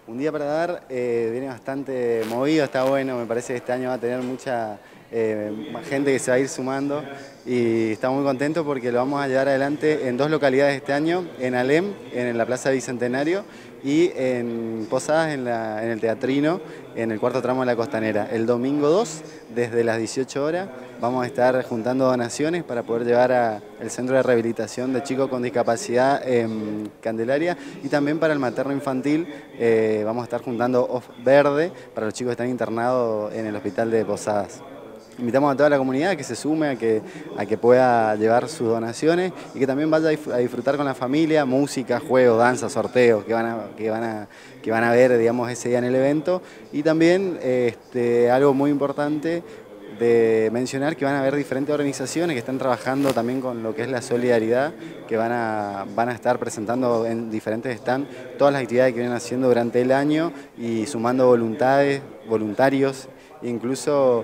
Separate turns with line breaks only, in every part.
Un día para dar viene bastante movido, está bueno, me parece que este año va a tener mucha más gente que se va a ir sumando y estamos muy contentos porque lo vamos a llevar adelante en dos localidades este año, en Alem, en la Plaza Bicentenario, y en Posadas, en el Teatrino, en el cuarto tramo de la Costanera. El domingo 2, desde las 18 horas, vamos a estar juntando donaciones para poder llevar al Centro de Rehabilitación de Chicos con Discapacidad en Candelaria, y también para el materno infantil vamos a estar juntando off verde para los chicos que están internados en el hospital de Posadas. Invitamos a toda la comunidad a que se sume, a que pueda llevar sus donaciones y que también vaya a disfrutar con la familia, música, juegos, danza, sorteos que van a ver, digamos, ese día en el evento. Y también algo muy importante de mencionar, que van a haber diferentes organizaciones que están trabajando también con lo que es la solidaridad, que van a estar presentando en diferentes stands todas las actividades que vienen haciendo durante el año y sumando voluntarios. Incluso,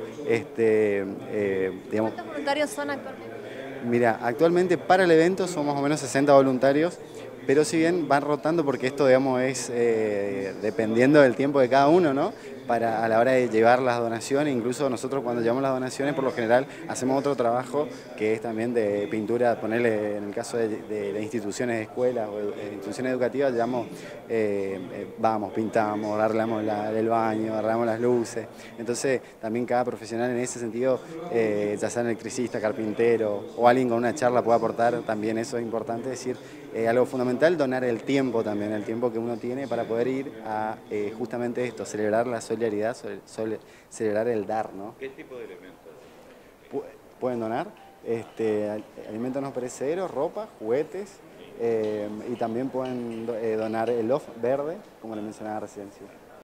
digamos,
¿Cuántos voluntarios son actualmente?
mira, actualmente para el evento son más o menos 60 voluntarios, pero si bien van rotando, porque esto, digamos, es dependiendo del tiempo de cada uno, ¿no? A la hora de llevar las donaciones, incluso nosotros cuando llevamos las donaciones, por lo general hacemos otro trabajo que es también de pintura, ponerle en el caso de instituciones de escuelas o de instituciones educativas, vamos, pintamos, arreglamos el baño, arreglamos las luces. Entonces también cada profesional en ese sentido, ya sea electricista, carpintero o alguien con una charla puede aportar, también eso es importante decir. Algo fundamental, donar el tiempo también, el tiempo que uno tiene para poder ir a justamente esto, celebrar la solidaridad, celebrar el dar, ¿no?
¿Qué tipo de elementos?
Pueden donar alimentos no perecederos, ropa, juguetes, y también pueden donar el off verde, como le mencionaba recién. Sí.